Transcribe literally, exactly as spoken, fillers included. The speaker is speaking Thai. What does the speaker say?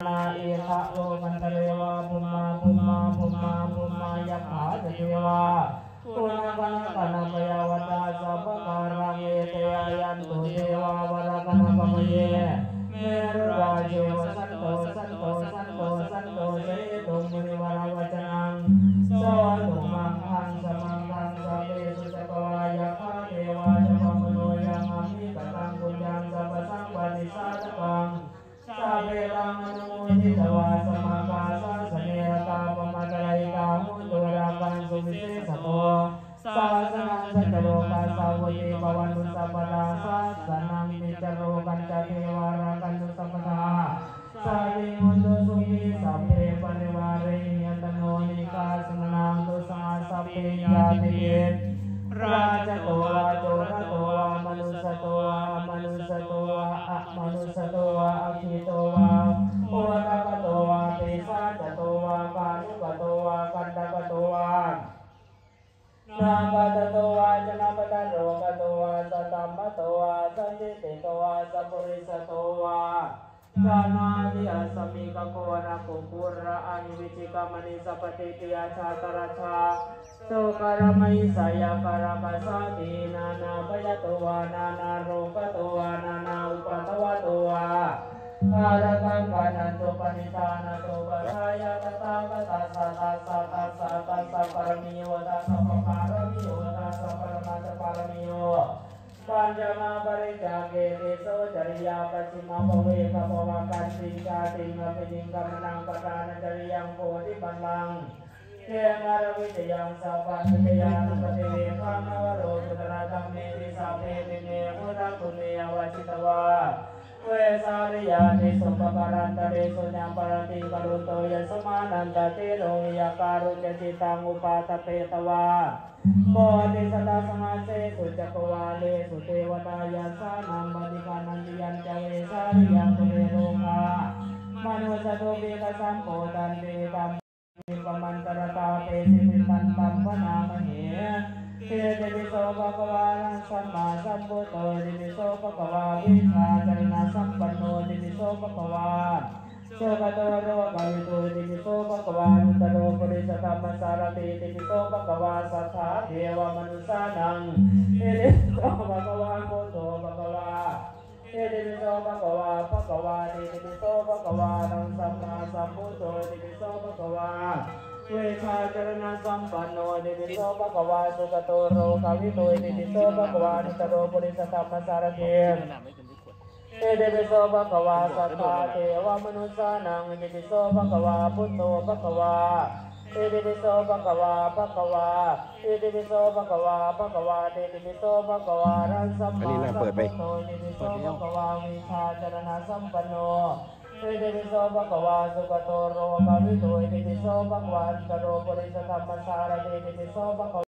นาเอทะโลกันตะเรวะภุมมาภุมมาภุมมาภุมมายักขาเทวะปุณกนกนปยาวตาสัพพการังเอเตยันตุเทวาวรกนกมเยเมรุราเจวสันโตสันโตสันโตสันโตเสตุมุนิวราวจนังโสตุมังคังสมังคังสัพเพสุจักวายะคะเทวาจะพมโนยังอามิกตังปุญญังสัพพสังปฏิสัตตังสัพเพตังอนุโมทิตวาสมาคาสะสเนรกาปมาตรายกาหุตุราคังสุวิเศษโตสาสนังสัจโลกาสาวเยภวันตุสัพพะสาสนังนิจโลกันจเทวารากันตุสัพพะสาวิมุตตุสุขีสัพเพปริวาเรยตโนนิกาสนังตุสังสัพเพยาติราชโตวาโจรโตวามนุสโตวามนุสโตวาอะมนุสโตวาอคิโตวาโอตกโตวาเตสาจโตวากานุกโตวากันตกโตวานาปะโตวาจนะปะโรกโตวาสัตตัมมะโตวาสันติเตโตวาสัพพุริสโตวาจานาทิอัสมิกโกนะกุปุระอานิวิจิกามณิสัพพติติยาชาตระชาโสกรมัยสยากรกัสสตินานาปยโตวานานาโรกโตวานานาอุปตวะโตวาอาระกังกานันโตปนิธานาโตปัสสายะตถาคตาสัตตาสัตตาสัตตาสัพพารมิโยตัสสะปะปารมิโยตัสสะปรมัตถปารมิโยปัญจมาปริจาเกติโสจริยาปัจฉิมาภเวกภวกันติงกาติงอภิจิงกัมมังปทานจริยังโพธิปัลลังเทงารวิจยังสัพพัญญยานปฏิเวคังนวโรจุตระธัมเมติสัพเพติเนมุตตะคุเนยวชิตวาเวสาริยานิสุปการันตเรสุญญปรติกรุโตยสมานันตเตโรยาการุจจิตังอุปาทเปตวาโพธิสัตตสมาเสสุจักวาเลสุเทวตายาสานังปฏิกานันติยันจเวสาริยังตุเรโลกามนุสตุเบกสัมโพตันเตตัมปิปมันตระตาเปสิมิตันตัมพนามเหเทเดวิโสภะคะวาสัมมาสัมพุทโธเดวิโสภะคะวาวิชาจรณะสัมปันโนเดวิโสภะคะวาโสกโตโรกาวิโตเดวิโสภะคะวานุตโรปริสธรรมสารติเดวิโสภะคะวาสัทธาเทวมนุสานังเอเดวิโสภะคะวาโคโตภะคะวาเอเดวิโสภะคะวาภะคะวาเดวิโสภะคะวานังสัมมาสัมพุทโธเดวิโสภะคะวาเวชาจรณะสัมปันโนเดวิโสภะคะวาสุขโตโรกาวิโตเดวิโสภะคะวานุตโรปริสธรรมสารติเอเดวิโสภะคะวาสัทธาเทวมนุสานังเดวิโสภะคะวาพุทโธภะคะวาเอเดวิโสภะคะวาภะคะวาเอเดวิโสภะคะวาภะคะวาเดวิโสภะคะวารังสัมมาสัมพุทโธเดวิโสภะคะวาวิชาจรณะสัมปันโนเอเดวิโสภะคะวาสุขโตโรกาวิโตเอเดวิโสภะคะวานุตโรปริสธรรมสารติเดวิโสภะคะ